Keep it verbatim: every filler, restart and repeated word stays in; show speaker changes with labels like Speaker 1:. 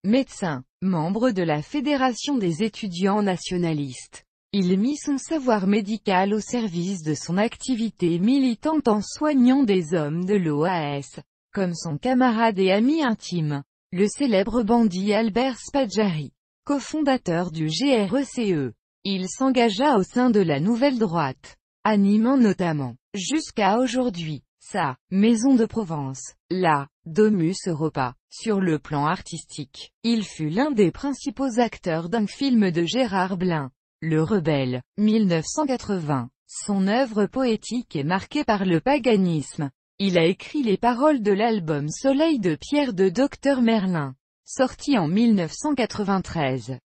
Speaker 1: Médecin, membre de la Fédération des étudiants nationalistes, il mit son savoir médical au service de son activité militante en soignant des hommes de l'O A S, comme son camarade et ami intime, le célèbre bandit Albert Spaggiari, cofondateur du G R E C E. Il s'engagea au sein de la Nouvelle Droite, animant notamment, jusqu'à aujourd'hui, sa « Maison de Provence », la « Domus Europa ». Sur le plan artistique, il fut l'un des principaux acteurs d'un film de Gérard Blin, Le Rebelle, mille neuf cent quatre-vingts. Son œuvre poétique est marquée par le paganisme. Il a écrit les paroles de l'album Soleil de Pierre de Docteur Merlin, sorti en mille neuf cent quatre-vingt-treize.